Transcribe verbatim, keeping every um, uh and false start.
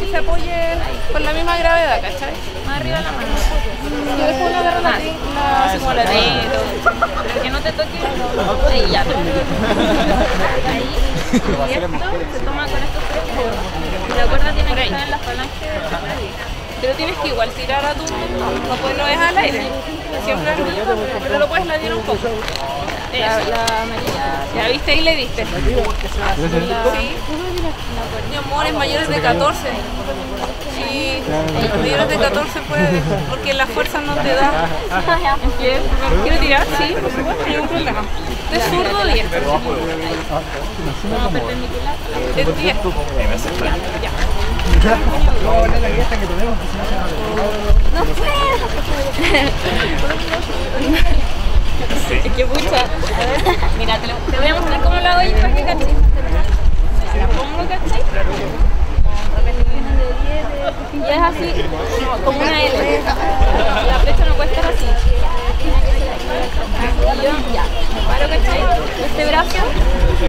se apoye con la misma gravedad, ¿cachai? Más arriba la mano. Y después uno agarra la, la, así como la dedo. Pero que no te toque ahí ya. Ahí. Y esto se toma con estos tres dedos. Y la cuerda tiene que estar en la falange. Pero tienes que igual tirar a tu... No, pues no es al aire. Siempre es arriba, pero lo puedes ladear un poco. La, la María... Ya viste y le diste. Sí. Mi amor, es mayores de catorce. Sí, mayores de catorce puede, porque la fuerza no te da. ¿Quieres tirar? Sí, por supuesto, no hay ningún problema. De zurdo, diez. Como perpendicular. Es diez. Ya. No puedo. Es que pucha. A ver, mira, te, lo, te voy a mostrar cómo lo hago yo para que caché. La pongo, ¿cachai? Y es así, como una L. La flecha no puede estar así. Y yo, ya, me paro, ¿cachai? Este brazo